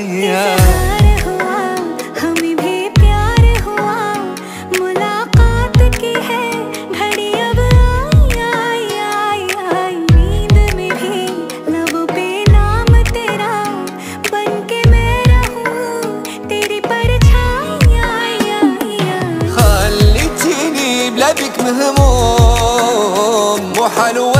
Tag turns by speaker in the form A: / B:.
A: हमें भी प्यार हुआ, मुलाकात की है घड़ी अब आई आई आई। नींद में भी लब पे नाम तेरा, बन के मैं रहूं तेरी परछाई आई आई।
B: خليتيني بلا بيك مهموم، مو حلو